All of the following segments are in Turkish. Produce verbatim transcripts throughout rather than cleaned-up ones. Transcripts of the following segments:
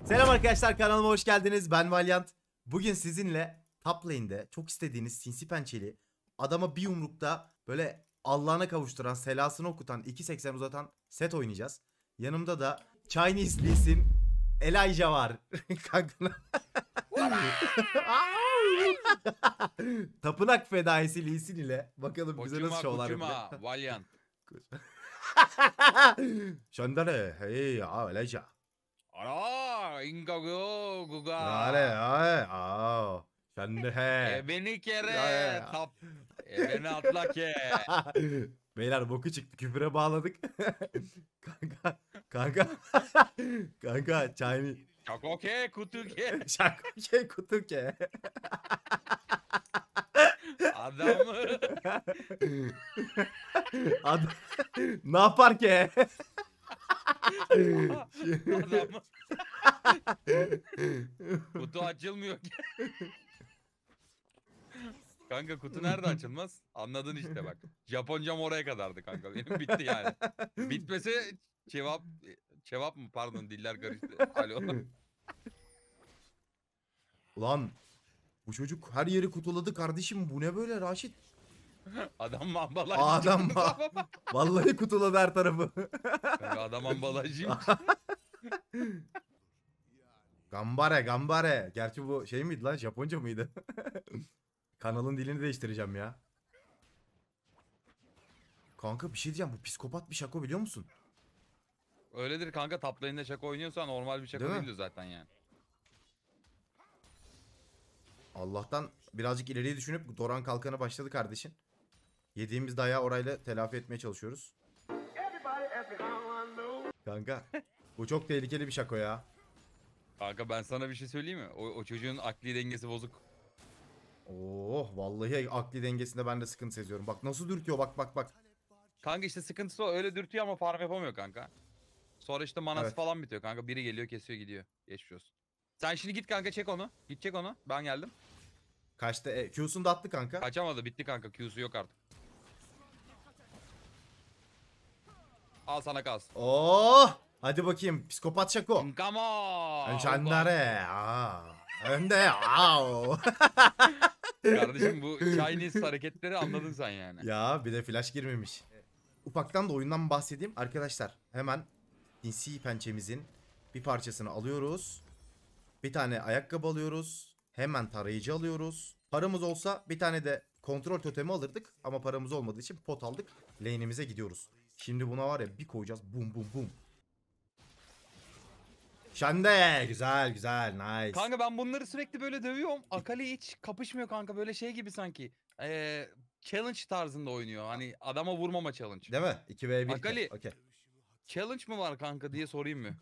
Selam arkadaşlar, kanalıma hoş geldiniz. Ben Valiant. Bugün sizinle top lane'de çok istediğiniz sinsi pençeli, adama bir yumrukta böyle Allah'ına kavuşturan, selasını okutan, iki seksen uzatan set oynayacağız. Yanımda da Chinese Lee Sin, Elijah var. Kanka. Tapınak fedaisi Lee Sin ile bakalım bize nasıl şovlar yapıyor. Koçuma, Valiant. Şöndere, hey ya Elijah. Ara, inga go guga. Are, are, aa. Şöndere, he. E beni Ya, kere ya. tap. E beni atla ke. Beyler boku çıktı, küfüre bağladık. Kanka, kanka. Kanka Chinese. Çako ke kutu ke. Şakoke kutuke. Adamı. Adam ne yapar ki? Adamı. Kutu açılmıyor ki. Kanka kutu nerede açılmaz? Anladın işte bak. Japoncam oraya kadardı kanka. Benim bitti yani. Bitmese cevap cevap mı pardon diller karıştı. Alo. Ulan bu çocuk her yeri kutuladı kardeşim. Bu ne böyle Raşit? Adam ambalaj. Adam va- vallahi kutuladı her tarafı. Kanka adam ambalajıyım. Gambare gambare. Gerçi bu şey miydi lan, Japonca mıydı? Kanalın dilini değiştireceğim ya. Kanka bir şey diyeceğim, bu psikopat bir şako biliyor musun? Öyledir kanka, top lane'de şaka oynuyorsan normal bir şaka Değil mi? değildir zaten yani. Allah'tan birazcık ileriye düşünüp Doran kalkanı başladı kardeşim. Yediğimiz dayağı orayla telafi etmeye çalışıyoruz. Kanka bu çok tehlikeli bir şako ya. Kanka ben sana bir şey söyleyeyim mi? O, o çocuğun akli dengesi bozuk. Oh vallahi akli dengesinde ben de sıkıntı seziyorum. Bak nasıl dürtüyor, bak bak bak. Kanka işte sıkıntısı o, öyle dürtüyor ama farm yapamıyor kanka. Sonra işte manası Evet. falan bitiyor kanka. Biri geliyor kesiyor gidiyor. Geçmiş olsun. Sen şimdi git kanka, çek onu. Git çek onu. Ben geldim. Kaçta? E, Q'sunu da attı kanka. Kaçamadı, bitti kanka. Q'su yok artık. Al sana kalsın. Oh! Hadi bakayım psikopat şako. Come on. Şandare. Aa. Önde. Au. Kardeşim bu Chinese hareketleri anladın sen yani. Ya bir de flash girmemiş. Ufaktan da oyundan bahsedeyim. Arkadaşlar hemen sinsi pençemizin bir parçasını alıyoruz. Bir tane ayakkabı alıyoruz. Hemen tarayıcı alıyoruz. Paramız olsa bir tane de kontrol totemi alırdık. Ama paramız olmadığı için pot aldık. Lane'imize gidiyoruz. Şimdi buna var ya bir koyacağız. Bum bum bum. Şende. Güzel güzel. Nice. Kanka ben bunları sürekli böyle dövüyorum. Akali hiç kapışmıyor kanka. Böyle şey gibi sanki. Ee, challenge tarzında oynuyor. Hani adama vurmama challenge. Değil mi? iki ve bir. Akali. Okay. Challenge mı var kanka diye sorayım mı?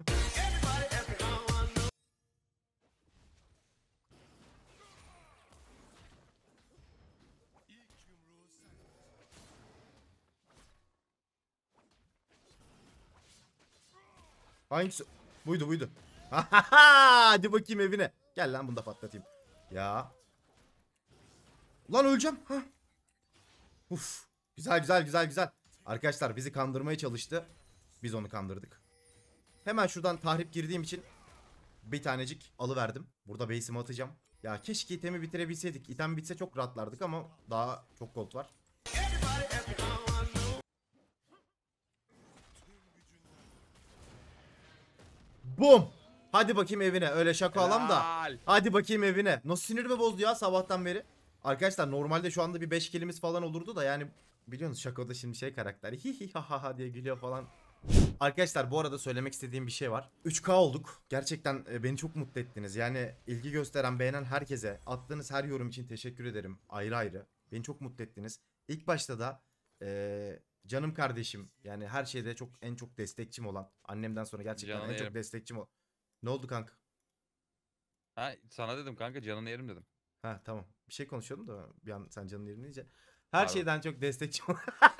Hangisi? Buydu buydu. Hadi bakayım evine. Gel lan bunu da patlatayım. Ya. Ulan öleceğim. Ha. Uf. Güzel güzel güzel güzel. Arkadaşlar bizi kandırmaya çalıştı. Biz onu kandırdık. Hemen şuradan tahrip girdiğim için bir tanecik alıverdim. Burada base'imi atacağım. Ya keşke itemi bitirebilseydik. İtem bitse çok rahatlardık ama daha çok gold var. Bum. Hadi bakayım evine. Öyle şaka alam da. Helal. Hadi bakayım evine. Nasıl sinirimi bozdu ya sabahtan beri. Arkadaşlar normalde şu anda bir beş kilimiz falan olurdu da yani biliyorsunuz şakoda şimdi şey karakter hi hi ha ha ha diye gülüyor falan. Arkadaşlar bu arada söylemek istediğim bir şey var. üç K olduk. Gerçekten e, beni çok mutlu ettiniz. Yani ilgi gösteren, beğenen herkese, attığınız her yorum için teşekkür ederim. Ayrı ayrı. Beni çok mutlu ettiniz. İlk başta da e, canım kardeşim, yani her şeyde çok en çok destekçim olan, annemden sonra gerçekten Canını en çok yerim. destekçim o. Ne oldu kanka? Ha, sana dedim kanka, canını yerim dedim. Ha tamam. Bir şey konuşuyordum da bir an sen canın yerini deyince. Her Pardon. şeyden çok destekçi ol-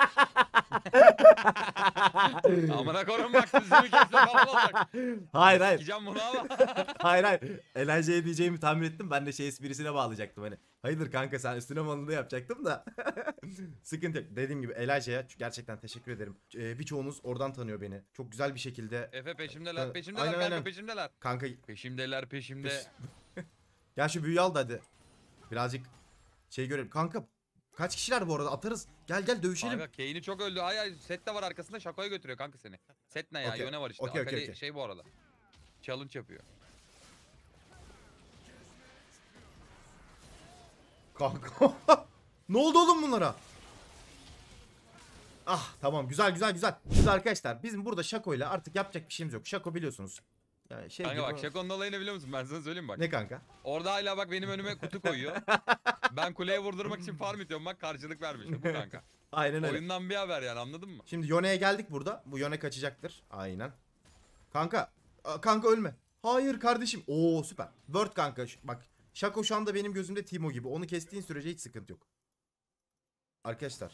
Amına koyun bak dizimi kesme falan olacak. Hayır hayır. Sikeceğim bunu ama. Hayır hayır. Eğlenceye diyeceğimi tahmin ettim. Ben de şey esprisine bağlayacaktım hani. Hayırdır kanka sen üstüne malını yapacaktım da. Sıkıntı yok. Dediğim gibi Eğlence'ye gerçekten teşekkür ederim. Ee, birçoğunuz oradan tanıyor beni. Çok güzel bir şekilde. Efe peşimdeler Evet, peşimdeler aynen, kanka aynen. peşimdeler. Kanka Peşimdeler peşimde. gel şu büyüyü al da hadi. Birazcık şey görelim. Kanka kaç kişiler bu arada atarız. Gel gel dövüşelim. Kanka Kane'i çok öldü. Ay ay set de var arkasında şakoya götürüyor kanka seni. Set ne ya? Okey. Yone var işte. Okey, okey, Akali okey. şey bu arada. Challenge yapıyor. Kanka. Ne oldu oğlum bunlara? Ah tamam güzel güzel güzel. Biz arkadaşlar bizim burada Şako'yla artık yapacak bir şeyimiz yok. Şako biliyorsunuz. Yani şey Kanka gibi- bak Şako'nun olayını biliyor musun? Ben sana söyleyeyim bak. Ne kanka? Orada hala bak benim önüme kutu koyuyor. Ben kuleye vurdurmak için farm ediyorum bak karşılık vermiş. Bu kanka. Aynen öyle. Oyundan bir haber yani anladın mı? Şimdi Yone'ye geldik burada. Bu Yone kaçacaktır. Aynen. Kanka. a- Kanka ölme. Hayır kardeşim. Oo süper. Word kanka. Ş- Bak. Şako şu anda benim gözümde Timo gibi. Onu kestiğin sürece hiç sıkıntı yok. Arkadaşlar.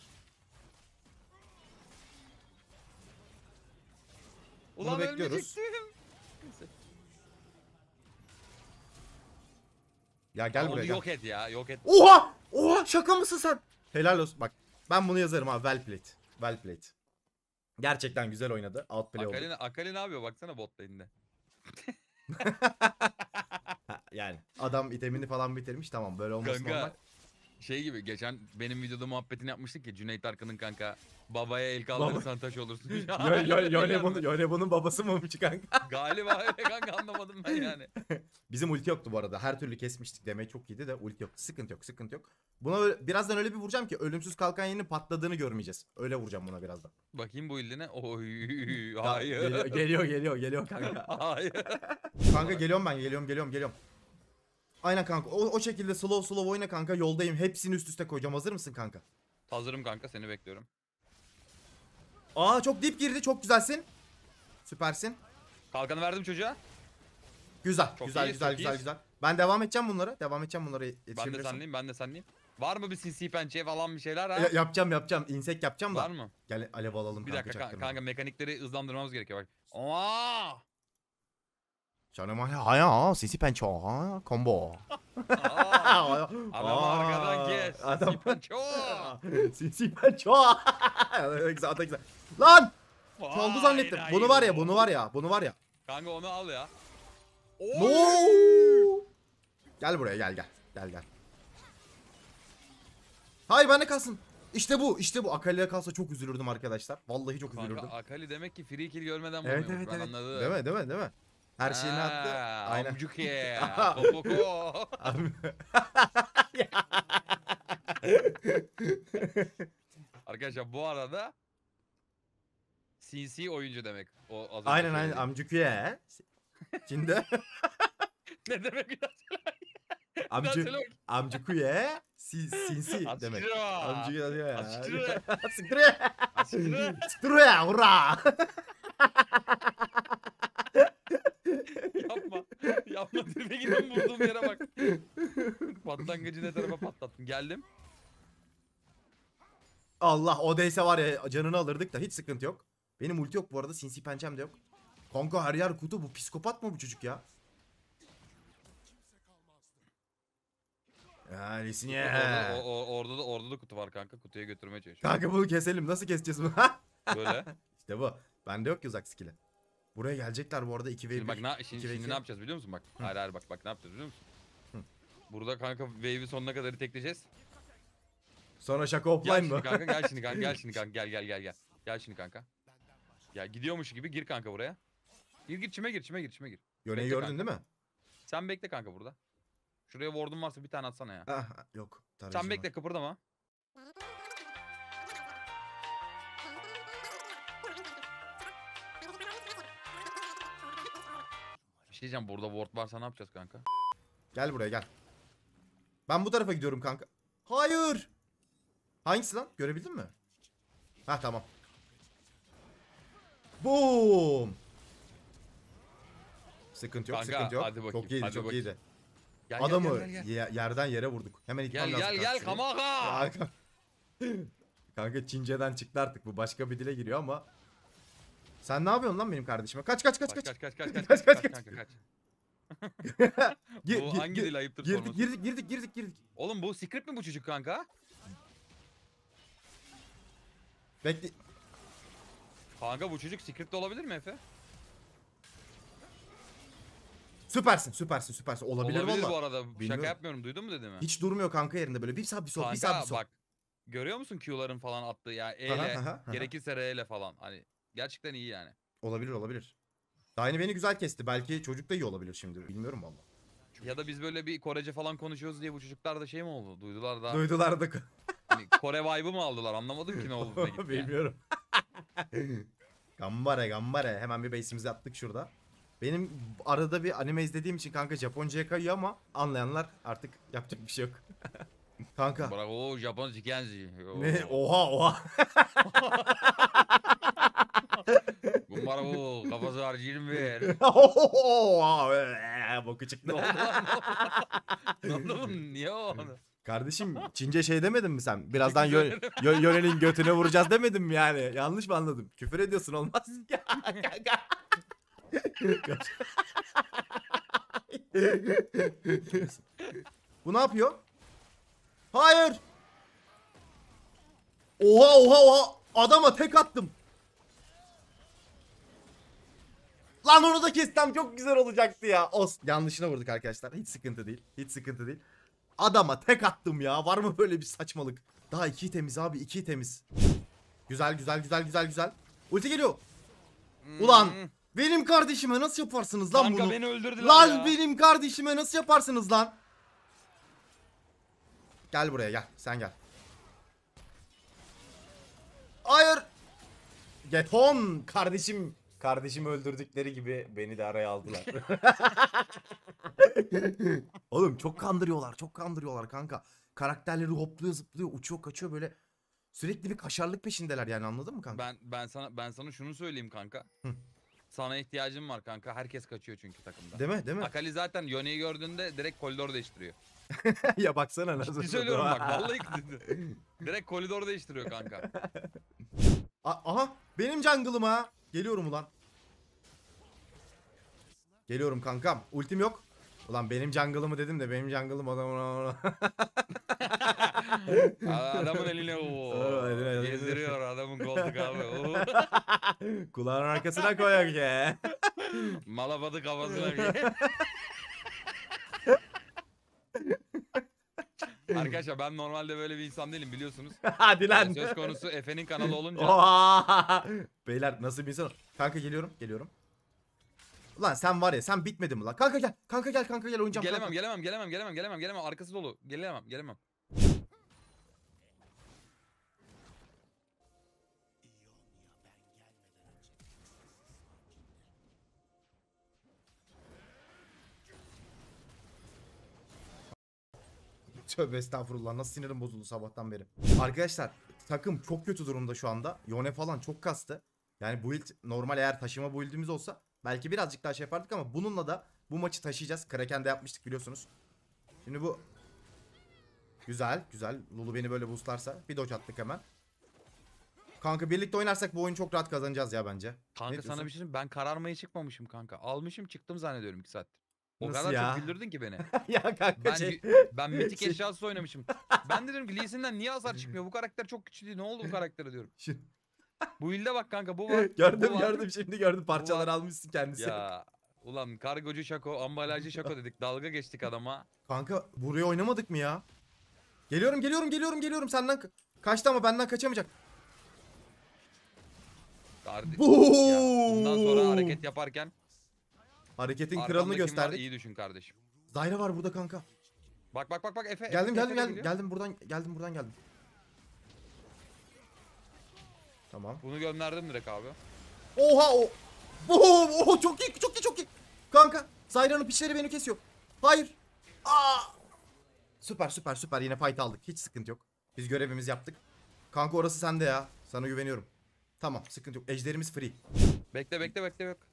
Ulan bekliyoruz. ölmeyecektim. Ya gel Onu buraya gel. yok et ya yok et. Oha! Oha! Şaka mısın sen? Helal olsun. Bak. Ben bunu yazarım abi. Well played. Well played. Gerçekten güzel oynadı. Outplay oldu. Akali, Akali ne yapıyor baksana bot lane'de. Ha, yani adam itemini falan bitirmiş. Tamam böyle olması normal. Kanka şey gibi geçen benim videoda muhabbetini yapmıştık ya Cüneyt Arkın'ın kanka babaya el kaldırırsan taş olursun. Yo, yo, Yone bunun, Yone bunun babası mıymış kanka? Galiba öyle kanka anlamadım ben yani. Bizim ulti yoktu bu arada. Her türlü kesmiştik demeyi çok iyiydi de ulti yoktu. Sıkıntı yok, sıkıntı yok. Buna öyle- birazdan öyle bir vuracağım ki ölümsüz kalkan yerinin patladığını görmeyeceğiz. Öyle vuracağım buna birazdan. Bakayım bu iline. Oy Daha- hayır. Geliyor, geliyor, geliyor, geliyor kanka. Hayır. Kanka geliyorum ben, geliyorum, geliyorum, geliyorum. Aynen kanka. O, o şekilde slow slow oyna kanka. Yoldayım. Hepsini üst üste koyacağım. Hazır mısın kanka? Hazırım kanka seni bekliyorum. Aa çok dip girdi. Çok güzelsin. Süpersin. Kalkanı verdim çocuğa. Güzel, Çok güzel, iyiyiz, güzel, çok güzel, iyiyiz. güzel. Ben devam edeceğim bunlara. Devam edeceğim bunlara Ben de yetişebilirsem. senleyim ben de senleyim. Var mı bir sinsi pençe falan bir şeyler ha? Ya- yapacağım, yapacağım. İnsek yapacağım da. Var mı? Gel alev alalım Bir kanka. dakika kanka, çaktırma. kanka mekanikleri hızlandırmamız gerekiyor bak. Aa! Canım haya sisi pençe ha combo. Aa! Adam arkadan kes. Adam. Sinsi pençe. Sisi pençe. Güzel, güzel. Lan! Çaldı Vay zannettim. dayı Bunu var ya, bu. bunu var ya, bunu var ya. Kanka onu al ya. No! Oy! Gel buraya, gel gel. Gel gel. Hayır bende kalsın. İşte bu, işte bu. Akali'ye kalsa çok üzülürdüm arkadaşlar. Vallahi çok üzülürdüm. Kanka Akali demek ki free kill görmeden Evet vurmuyormuş evet ben evet. anladım. Değil mi, değil mi, değil mi? Her şeyini attı. Ha, Aynen. Amcuk ya. Kokoko. Abi- Arkadaşlar bu arada sinsi oyuncu demek. O az önce aynen aynen söylediğim. amcukye. Şimdi Ne demek bir daha söyle. Bir daha amcu söyle bakayım. amcukuye si, sinsi Az demek. siktir o. Amcukuye. Az siktir o. Siktir. Az siktir o. Siktir hurra. Yapma. Yapma. Tribe gidin vurduğum yere bak. Patlangıcı ne tarafa patlattın. Geldim. Allah o değse var ya canını alırdık da hiç sıkıntı yok. Benim ulti yok bu arada, sinsi pençem de yok. Kanka her yer kutu, bu psikopat mı bu çocuk ya? Ya Lisine. Orada, o, o- orada da orada da kutu var kanka. Kutuya götürmeye çalışıyorum. Kanka bunu keselim, nasıl keseceğiz bunu? Böyle. İşte bu. Bende yok ki uzak skill'i. Buraya gelecekler bu arada iki ve bir. Şimdi bak ne şimdi, iki ve şimdi iki. ne yapacağız biliyor musun bak? Hayır hayır bak bak ne yapacağız biliyor musun? Burada kanka wave'i sonuna kadar tekleyeceğiz. Sonra şaka Gel offline şimdi mı? kanka gel şimdi kanka gel şimdi kanka gel gel gel gel. Gel şimdi kanka. Ya gidiyormuş gibi gir kanka buraya. Gir gir çime gir çime gir çime gir. Yone'yi Bekle gördün kanka. değil mi? Sen bekle kanka burada. Şuraya ward'un varsa bir tane atsana ya. Ah yok. tarayıcım Sen bekle var. kıpırdama. Bir şey diyeceğim burada ward varsa ne yapacağız kanka? Gel buraya gel. Ben bu tarafa gidiyorum kanka. Hayır. Hangisi lan? Görebildin mi? Ha tamam. Boom. Sıkıntı yok, Kanka, sıkıntı yok. hadi bakayım, Çok iyiydi, hadi çok bakayım. iyiydi. Gel, gel, Adamı gel, gel, gel. ye- yerden yere vurduk. Hemen itmem Gel lazım. gel gel karşısına. kamaka. Kanka. Kanka Çince'den çıktı artık, bu başka bir dile giriyor ama. Sen ne yapıyorsun lan benim kardeşime? Kaç kaç kaç Kaç kaç. kaç kaç kaç Kaç, kaç kaç, kaç kaç. kanka kaç. Gir- Bu gir- hangi gir- dil ayıptır Girdik sorması? girdik girdik girdik girdik. Oğlum bu secret mi bu çocuk kanka? Bekle. Kanka bu çocuk secret de olabilir mi Efe? Süpersin süpersin süpersin. Olabilir, Olabilir valla. bu arada. Bilmiyorum. Şaka yapmıyorum. Duydun mu dediğimi? Hiç durmuyor kanka yerinde böyle. Bir sağ bir sol bir sağ bir Kanka sol. bak. Görüyor musun Q'ların falan attığı ya? E Aha, ile aha, aha. gerekirse R ile falan. Hani gerçekten iyi yani. Olabilir olabilir. Daha yeni beni güzel kesti. Belki çocuk da iyi olabilir şimdi. Bilmiyorum valla. Ya da biz böyle bir Korece falan konuşuyoruz diye bu çocuklar da şey mi oldu? Duydular da Duydular da. hani Kore vibe'ı mı aldılar? Anlamadım ki ne oldu da gitti yani. Bilmiyorum. Gambare gambare. Hemen bir base'imizi attık şurada. Benim arada bir anime izlediğim için kanka Japonca'ya kayıyor ama anlayanlar artık yapacak bir şey yok. Kanka. Bravo Japon Shikenji. Ne? Oha oha. Bravo kafası var yirmi bir. Oha. Ee, Boku çıktı. Ne oldu lan? Ne oldu oğlum? Niye o? Kardeşim Çince şey demedin mi sen? Birazdan yö yö yönenin götüne vuracağız demedin mi yani? Yanlış mı anladım? Küfür ediyorsun, olmaz ya kanka. Bu ne yapıyor? Hayır. Oha oha oha. Adama tek attım. Lan onu da kessem çok güzel olacaktı ya. Os. Yanlışına vurduk arkadaşlar. Hiç sıkıntı değil. Hiç sıkıntı değil. Adama tek attım ya. Var mı böyle bir saçmalık? Daha iki temiz abi, iki temiz. Güzel güzel güzel güzel güzel. Ulti geliyor. Ulan benim kardeşime nasıl yaparsınız lan Kanka bunu? beni öldürdüler Lan ya. benim kardeşime nasıl yaparsınız lan? Gel buraya gel. Sen gel. Hayır. Get on kardeşim. Kardeşimi öldürdükleri gibi beni de araya aldılar. Oğlum çok kandırıyorlar. Çok kandırıyorlar kanka. Karakterleri hopluyor, zıplıyor, uçuyor, kaçıyor böyle. Sürekli bir kaşarlık peşindeler yani, anladın mı kanka? Ben ben sana ben sana şunu söyleyeyim kanka. Hı. Sana ihtiyacım var kanka. Herkes kaçıyor çünkü takımda. Değil mi? Değil mi? Akali zaten Yone'yi gördüğünde direkt koridor değiştiriyor. Ya baksana nasıl. Ciddi söylüyorum bak vallahi direkt koridor değiştiriyor kanka. A- Aha benim jungle'ım ha. Geliyorum ulan. Geliyorum kankam. Ultim yok. Ulan benim jungle'ımı dedim de benim jungle'ım adamın. Adamın eline o Aa, eline- eline- gezdiriyor adamın koltuk abi. Oo. Kulağın arkasına koyak ya. Malabadı kafasına bir. Arkadaşlar ben normalde böyle bir insan değilim biliyorsunuz. Hadi lan. Yani söz konusu Efe'nin kanalı olunca. Oha! Beyler nasıl bir insan? Kanka geliyorum, geliyorum. Ulan sen var ya, sen bitmedin mi lan? Kanka gel, kanka gel, kanka gel, oynayacağım. Gelemem, kanka. gelemem, gelemem, gelemem, gelemem, gelemem. Arkası dolu. Gelemem, gelemem. Tövbe estağfurullah, nasıl sinirim bozuldu sabahtan beri. Arkadaşlar takım çok kötü durumda şu anda. Yone falan çok kastı. Yani build normal, eğer taşıma build'imiz olsa belki birazcık daha şey yapardık ama bununla da bu maçı taşıyacağız. Kraken'de yapmıştık biliyorsunuz. Şimdi bu güzel güzel. Lulu beni böyle boostlarsa bir dodge attık hemen. Kanka birlikte oynarsak bu oyunu çok rahat kazanacağız ya bence. Kanka Ne sana diyorsun? bir şey söyleyeyim. Ben kararmaya çıkmamışım kanka. Almışım çıktım zannediyorum iki saattir. O Nasıl kadar ya? çok güldürdün ki beni. Ya kanka Ben şey. ben mitik şey- eşyası oynamışım. Ben dedim ki Lee Sin'den niye hasar çıkmıyor? Bu karakter çok güçlü değil. Ne oldu bu karaktere diyorum. Şu- Bu ilde bak kanka bu var. gördüm bu var. gördüm şimdi gördüm, parçalar var. almışsın kendisi. Ya ulan kargocu şako, ambalajcı şako dedik. Dalga geçtik adama. Kanka buraya oynamadık mı ya? Geliyorum geliyorum geliyorum geliyorum, senden ka- kaçtı ama benden kaçamayacak. Kardeşim. Boom! Ya, bundan sonra hareket yaparken Hareketin kralını arkamda kim var gösterdik. iyi düşün kardeşim. Zyra var burada kanka. Bak bak bak bak Efe. Geldim Efe, geldim Efe de geldim geliyor. geldim buradan geldim buradan geldim. Tamam. Bunu gönderdim direkt abi. Oha o. Boom! Oho çok iyi çok iyi çok iyi. Kanka Zyra'nın piçleri beni kesiyor. Hayır. Aa! Süper süper süper, yine fight aldık. Hiç sıkıntı yok. Biz görevimizi yaptık. Kanka orası sende ya. Sana güveniyorum. Tamam, sıkıntı yok. Ejderimiz free. Bekle bekle bekle bek.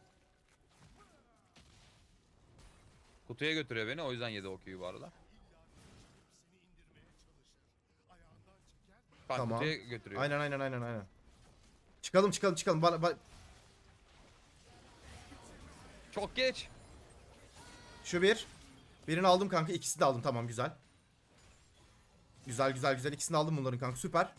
Kutuya götürüyor beni o yüzden yedi o Q'yu bu arada. Bak Tamam. kutuya götürüyor. Aynen aynen aynen aynen. Çıkalım çıkalım çıkalım. Bana, bana... Çok geç. Şu bir. Birini aldım kanka. İkisini de aldım. Tamam güzel. Güzel güzel güzel. İkisini aldım bunların kanka. Süper.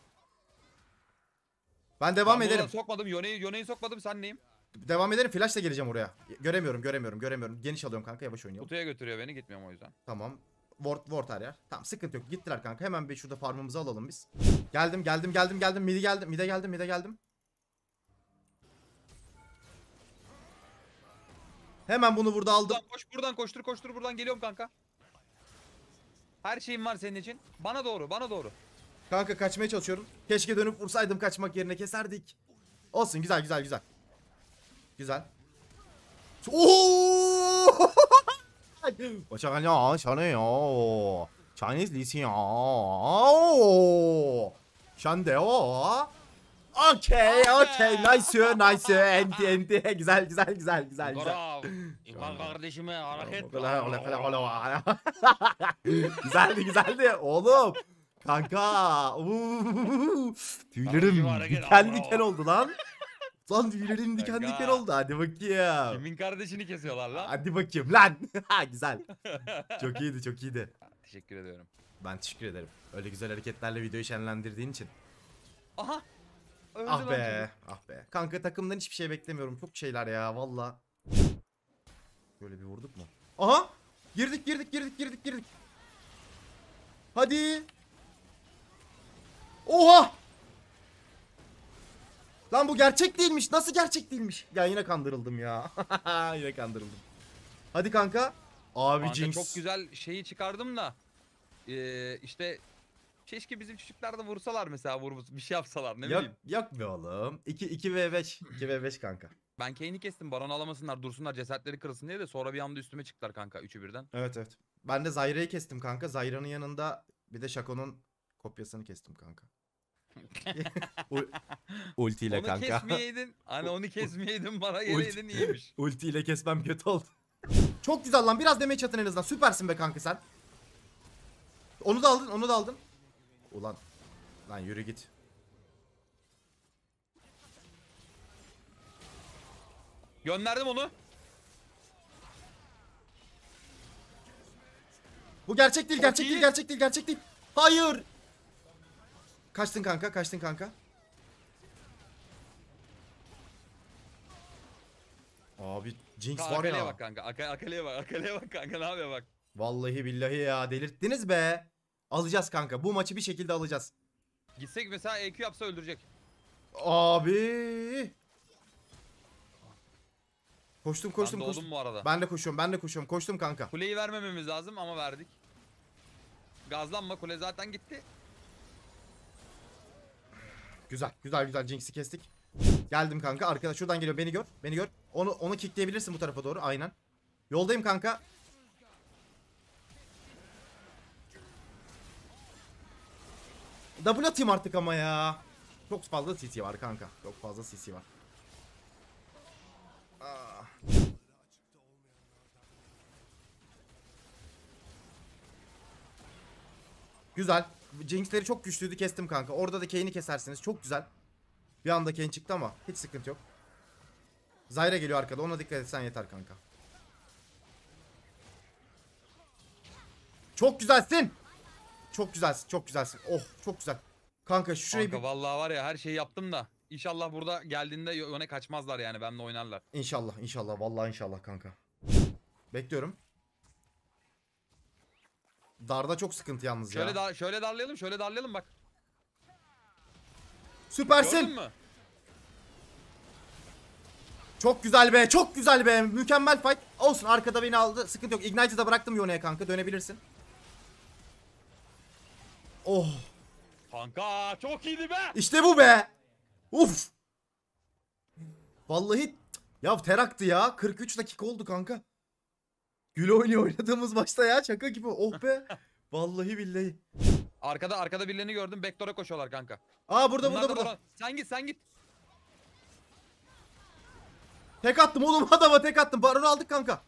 Ben devam Ben ederim. buna sokmadım. Yone'yi Yone'yi sokmadım. Sen neyim? Devam ederim. Flash'la geleceğim oraya. Göremiyorum göremiyorum göremiyorum. Geniş alıyorum kanka. Yavaş oynayalım. Kutuya götürüyor beni. Gitmiyorum o yüzden. Tamam. Ward, ward her yer. Tamam sıkıntı yok. Gittiler kanka. Hemen bir şurada farmımızı alalım biz. Geldim geldim geldim geldim. Midi geldim. Mide geldim. Mide geldim. Hemen bunu burada aldım. Buradan koş, buradan koştur, koştur, buradan geliyorum kanka. Her şeyim var senin için. Bana doğru, bana doğru. Kanka kaçmaya çalışıyorum. Keşke dönüp vursaydım, kaçmak yerine keserdik. Olsun, güzel güzel güzel. Güzel. Oo! 我想看呀，小内哦，Chinese 李信哦，sen de o. Okay, okay, nice, nice, enti, enti, güzel, güzel, güzel, güzel, güzel. Bravo. İkbal kardeşime hareket. Güzeldi, güzeldi. Oğlum. Kanka. Uuu. Tüylerim diken diken oldu lan. Lan tüylerim diken diken oldu. Hadi bakayım. Kimin kardeşini kesiyorlar lan? Hadi bakayım lan. Güzel. Çok iyiydi, çok iyiydi. Teşekkür ediyorum. Ben teşekkür ederim. Öyle güzel hareketlerle videoyu şenlendirdiğin için. Aha. Öldü Ah lan be, ah be. Kanka takımdan hiçbir şey beklemiyorum. Çok şeyler ya valla. Böyle bir vurduk mu? Aha! Girdik, girdik, girdik, girdik, girdik. Hadi. Oha! Lan bu gerçek değilmiş. Nasıl gerçek değilmiş? Ya yine kandırıldım ya. Yine kandırıldım. Hadi kanka. Abi Kanka Jinx. çok güzel şeyi çıkardım da. Ee, işte keşke bizim çocuklar da vursalar mesela, vurup bir şey yapsalar ne Yok, bileyim. yok be oğlum. iki iki ve beş. iki ve beş kanka. Ben Kane'i kestim, baron alamasınlar, dursunlar, cesetleri kırılsın diye de sonra bir anda üstüme çıktılar kanka, üçü birden. Evet evet. Ben de Zyra'yı kestim kanka. Zyra'nın yanında bir de Shaco'nun kopyasını kestim kanka. Ultiyle Onu kanka. kesmeyeydin. Hani onu kesmeyeydin, bana geleydin, iyiymiş. Ultiyle kesmem kötü oldu. Çok güzel lan. Biraz damage atın en azından. Süpersin be kanka sen. Onu da aldın, onu da aldın. Ulan. Lan yürü git. Gönderdim onu. Bu gerçek değil, Çok gerçek iyi. değil, gerçek değil, gerçek değil. Hayır. Kaçtın kanka, kaçtın kanka. Abi Jinx Ka- var Akale'ye ya. bak kanka. Aka- Akale'ye bak. Akale'ye bak kanka. Ne yapıyor bak. Vallahi billahi ya, delirttiniz be. Alacağız kanka. Bu maçı bir şekilde alacağız. Gitsek mesela E Q yapsa öldürecek. Abi. Koştum koştum ben koştum. doğdum bu arada. Ben de koşuyorum, ben de koşuyorum. Koştum kanka. Kuleyi vermememiz lazım ama verdik. Gazlanma, kule zaten gitti. Güzel, güzel güzel Jinx'i kestik. Geldim kanka. Arkadaş şuradan geliyor. Beni gör. Beni gör. Onu onu kickleyebilirsin bu tarafa doğru. Aynen. Yoldayım kanka. Double atayım artık ama ya. Çok fazla C C var kanka. Çok fazla C C var. Ah. Güzel. Jinx'leri çok güçlüydü, kestim kanka. Orada da Kane'i kesersiniz. Çok güzel. Bir anda Kane çıktı ama hiç sıkıntı yok. Zyra geliyor arkada. Ona dikkat etsen yeter kanka. Çok güzelsin. Çok güzelsin. Çok güzelsin. Oh çok güzel. Kanka şurayı Kanka bir... vallahi var ya, her şeyi yaptım da. İnşallah burada geldiğinde Yone kaçmazlar yani, benimle oynarlar. İnşallah inşallah. Vallahi inşallah kanka. Bekliyorum. Darda çok sıkıntı yalnız Şöyle ya. dar şöyle darlayalım, şöyle darlayalım bak. Süpersin. Gördün mü? Çok güzel be. Çok güzel be. Mükemmel fight. Olsun, arkada beni aldı. Sıkıntı yok. Ignite'ı da bıraktım Yone'ye kanka. Dönebilirsin. Oh. Kanka çok iyiydi be. İşte bu be. Uf. Vallahi ya teraktı ya. kırk üç dakika oldu kanka. Gül oynuyor oynadığımız maçta ya. Şaka gibi. Oh be. Vallahi billahi. Arkada arkada birilerini gördüm. Backdoor'a koşuyorlar kanka. Aa burada Bunlar burada da burada. Baron. Sen git sen git. Tek attım oğlum, adama tek attım. Baron'u aldık kanka.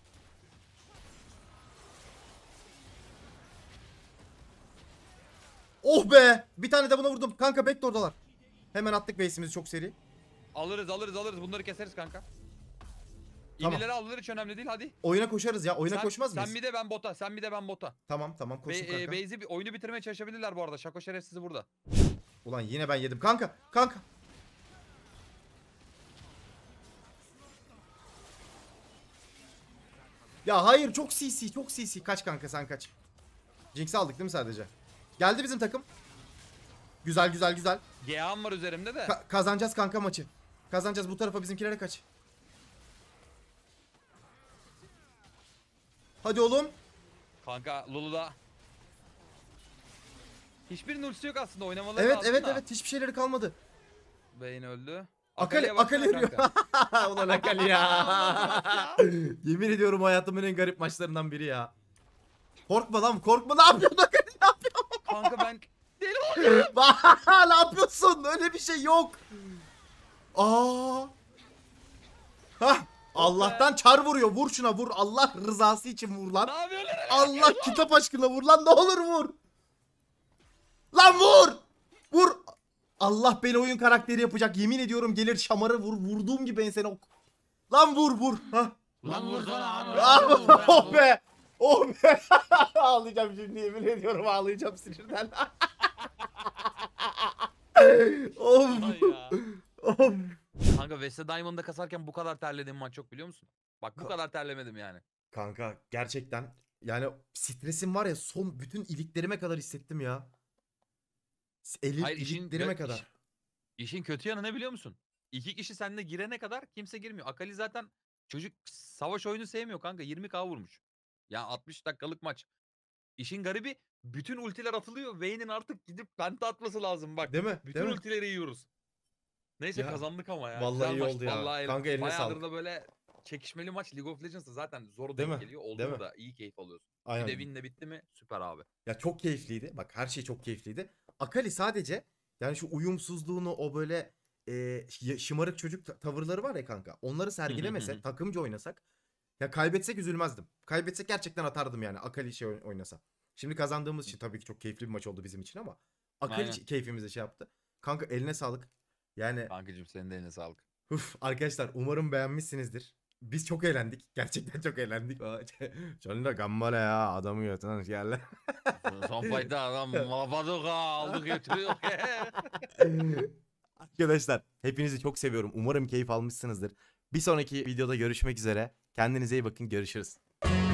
Oh be. Bir tane de buna vurdum. Kanka backdoor'dalar. Hemen attık base'imizi çok seri. Alırız alırız alırız bunları keseriz kanka. Tamam. İnileri alırız hiç önemli değil hadi. Oyuna koşarız ya. Oyuna sen, koşmaz mıyız? Sen bir de ben bota. Sen bir de ben bota. Tamam tamam koşun Be, kanka. e, Beyzi bir oyunu bitirmeye çalışabilirler bu arada. Şako şerefsizi burada. Ulan yine ben yedim. Kanka kanka. Ya hayır çok C C çok C C. Kaç kanka sen kaç. Jinx'i aldık değil mi sadece? Geldi bizim takım. Güzel güzel güzel. G A'm var üzerimde de. Ka- kazanacağız kanka maçı. Kazanacağız bu tarafa bizimkilere kaç. Hadi oğlum. Kanka Lulu'da. Hiçbirinin ultisi yok aslında oynamaları Evet lazım evet da. evet hiçbir şeyleri kalmadı. Beyin öldü. Akali Akali'ye Akali baksana eriyor. kanka. Ulan Akali ya. Yemin ediyorum hayatımın en garip maçlarından biri ya. Korkma lan korkma, ne yapıyorsun Akali, ne yapıyorsun? Kanka ben deli oldum. Ne yapıyorsun? Öyle bir şey yok. Aa. Hah. Allah'tan çar vuruyor. Vur şuna vur. Allah rızası için vur lan. Ne yapıyorsun? Allah kitap aşkına vur lan, ne olur vur. Lan vur. Vur. Allah beni oyun karakteri yapacak. Yemin ediyorum gelir şamarı vur. Vurduğum gibi ensene ok. Lan vur vur. Hah. Lan vursana abi. Ah, oh be. Oh be. Ağlayacağım şimdi, yemin ediyorum ağlayacağım sinirden. Of. Ay ya. Of. Kanka West'e Diamond'da kasarken bu kadar terlediğim maç yok biliyor musun? Bak bu kadar terlemedim yani. Kanka gerçekten yani stresim var ya, son bütün iliklerime kadar hissettim ya. Eli, Hayır, işin iliklerime gö- kadar. iş- İşin kötü yanı ne biliyor musun? İki kişi seninle girene kadar kimse girmiyor. Akali zaten çocuk savaş oyunu sevmiyor kanka. yirmi K vurmuş. Ya altmış dakikalık maç. İşin garibi bütün ultiler atılıyor. Vayne'in artık gidip penta atması lazım bak. Değil mi? Bütün Değil mi? ultileri yiyoruz. Neyse Ya, kazandık ama ya. vallahi Güzel iyi maçtı. oldu ya. Vallahi Kanka eline bayağıdır sağlık. da böyle çekişmeli maç League of Legends'da zaten zor Değil denk mi? geliyor. Değil Olduğunda mi? da iyi keyif alıyorsun. Aynen. Bir de win'le bitti mi süper abi. Ya çok keyifliydi. Bak her şey çok keyifliydi. Akali sadece yani şu uyumsuzluğunu, o böyle e, ş- şımarık çocuk ta- tavırları var ya kanka. Onları sergilemese, takımcı oynasak, ya kaybetsek üzülmezdim. Kaybetsek gerçekten atardım yani Akali şey oyn- oynasa. Şimdi kazandığımız için tabii ki çok keyifli bir maç oldu bizim için ama Akali Aynen. ç- keyfimizi şey yaptı. Kanka eline sağlık. Yani Kankacığım senin de eline sağlık. uf, arkadaşlar umarım beğenmişsinizdir. Biz çok eğlendik. Gerçekten çok eğlendik. Canım da gambale ya, adamı yatan yerler. Son fight'ta adam Mafadoka aldık götürüyor. Arkadaşlar hepinizi çok seviyorum. Umarım keyif almışsınızdır. Bir sonraki videoda görüşmek üzere. Kendinize iyi bakın. Görüşürüz.